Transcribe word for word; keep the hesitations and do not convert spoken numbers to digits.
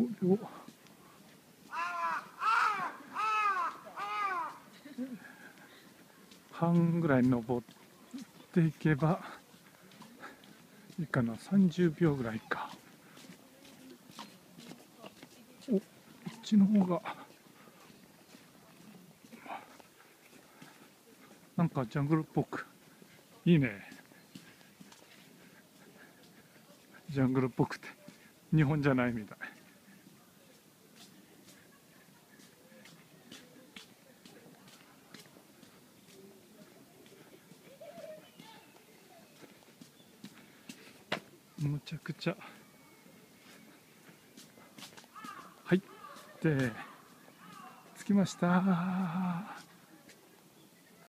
れを半ぐらい登っていけばいいかな。さんじゅうびょうぐらいか。お、こっちの方がなんかジャングルっぽくいいね。ジャングルっぽくて日本じゃないみたい。むちゃくちゃ。はい、で着きました。